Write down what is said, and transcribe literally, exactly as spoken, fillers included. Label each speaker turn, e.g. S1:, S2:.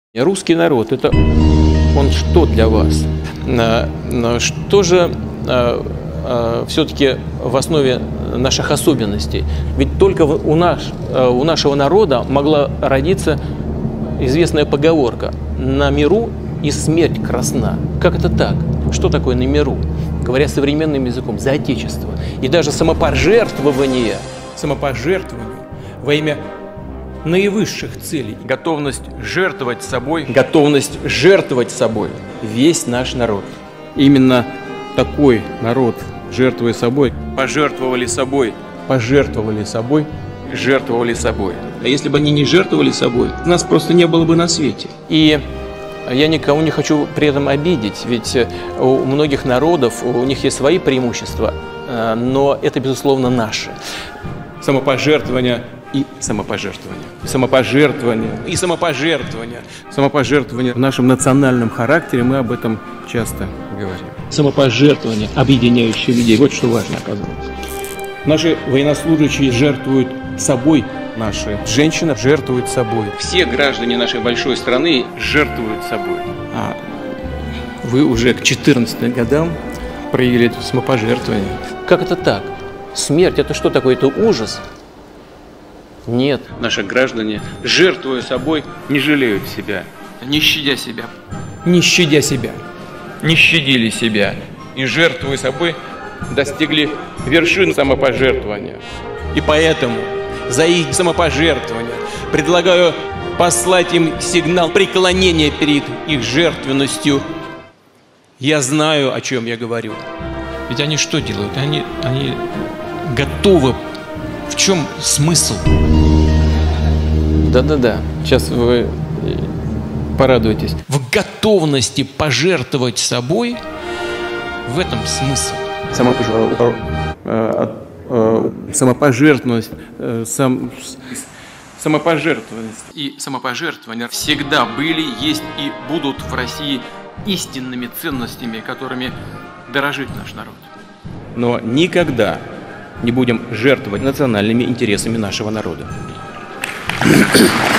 S1: Русский народ – это он что для вас? Что же все-таки в основе наших особенностей? Ведь только у, наш, у нашего народа могла родиться известная поговорка «на миру и смерть красна». Как это так? Что такое «на миру»? Говоря современным языком, за отечество. И даже самопожертвование, самопожертвование во имя наивысших целей. Готовность жертвовать собой. Готовность жертвовать собой весь наш народ. Именно такой народ, жертвуя собой, пожертвовали собой, пожертвовали собой, жертвовали собой. А если бы они не жертвовали собой, нас просто не было бы на свете. И я никого не хочу при этом обидеть, ведь у многих народов, у них есть свои преимущества, но это, безусловно, наше. Самопожертвование и самопожертвование. Самопожертвование и самопожертвование. Самопожертвование в нашем национальном характере, мы об этом часто говорим. Самопожертвование, объединяющее людей, вот что важно оказывается. Наши военнослужащие жертвуют собой, наши женщины жертвуют собой. Все граждане нашей большой страны жертвуют собой. А вы уже к четырнадцати годам проявили это самопожертвование. Как это так? Смерть – это что такое? Это ужас? Нет. Наши граждане, жертвуя собой, не жалеют себя, не щадя себя. Не щадя себя. Не щадили себя. И, жертвуя собой, достигли вершин самопожертвования. И поэтому за их самопожертвование предлагаю послать им сигнал преклонения перед их жертвенностью. Я знаю, о чем я говорю. Ведь они что делают? Они, они готовы. В чем смысл? Да-да-да, сейчас вы порадуетесь. В готовности пожертвовать собой, в этом смысл. Самопожертвованность, сам, самопожертвованность и самопожертвование всегда были, есть и будут в России истинными ценностями, которыми дорожит наш народ. Но никогда не будем жертвовать национальными интересами нашего народа.